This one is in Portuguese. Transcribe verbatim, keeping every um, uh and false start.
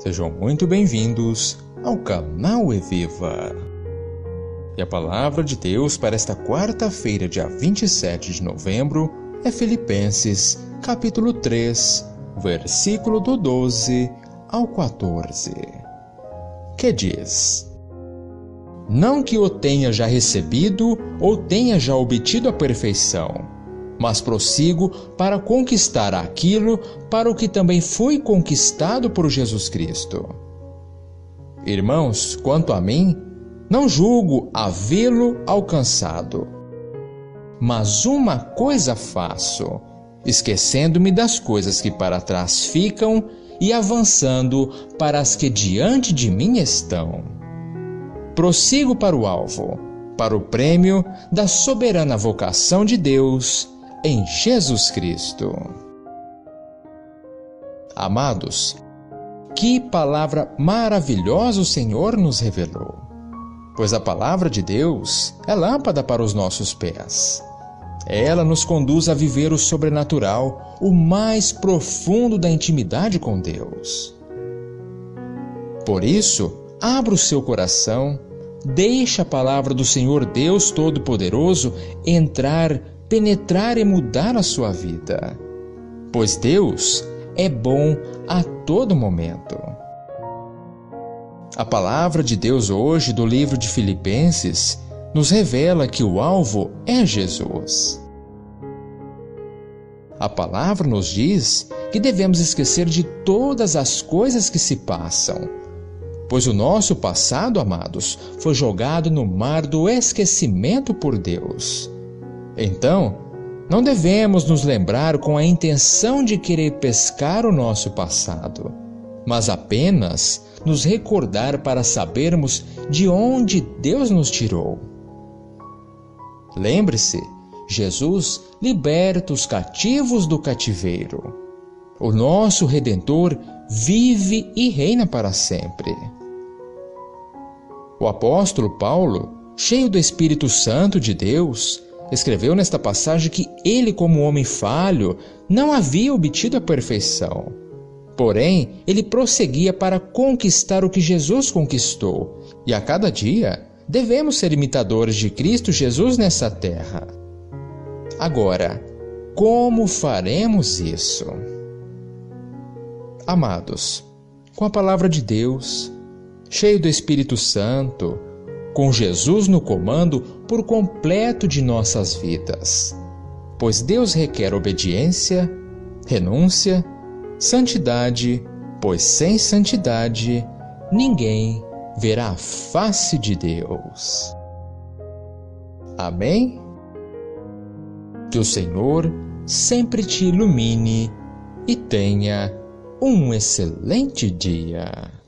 Sejam muito bem-vindos ao canal Eviva. E a palavra de Deus para esta quarta-feira, dia vinte e sete de novembro, é Filipenses, capítulo três, versículo do doze ao quatorze, que diz: Não que o tenha já recebido ou tenha já obtido a perfeição, mas prossigo para conquistar aquilo para o que também fui conquistado por Jesus Cristo. Irmãos, quanto a mim, não julgo havê-lo alcançado. Mas uma coisa faço, esquecendo-me das coisas que para trás ficam e avançando para as que diante de mim estão. Prossigo para o alvo, para o prêmio da soberana vocação de Deus em Jesus Cristo. Amados, que palavra maravilhosa o Senhor nos revelou! Pois a palavra de Deus é lâmpada para os nossos pés. Ela nos conduz a viver o sobrenatural, o mais profundo da intimidade com Deus. Por isso, abra o seu coração, deixe a palavra do Senhor Deus Todo-Poderoso entrar, penetrar e mudar a sua vida. Pois Deus é bom a todo momento. A palavra de Deus hoje do livro de Filipenses nos revela que o alvo é Jesus. A palavra nos diz que devemos esquecer de todas as coisas que se passam, pois o nosso passado, amados, foi jogado no mar do esquecimento por Deus. Então, não devemos nos lembrar com a intenção de querer pescar o nosso passado, mas apenas nos recordar para sabermos de onde Deus nos tirou. Lembre-se, Jesus liberta os cativos do cativeiro. O nosso Redentor vive e reina para sempre. O apóstolo Paulo, cheio do Espírito Santo de Deus, escreveu nesta passagem que ele, como homem falho, não havia obtido a perfeição. Porém, ele prosseguia para conquistar o que Jesus conquistou. E a cada dia, devemos ser imitadores de Cristo Jesus nessa terra. Agora, como faremos isso? Amados, com a palavra de Deus, cheio do Espírito Santo, com Jesus no comando por completo de nossas vidas. Pois Deus requer obediência, renúncia, santidade, pois sem santidade ninguém verá a face de Deus. Amém? Que o Senhor sempre te ilumine e tenha um excelente dia.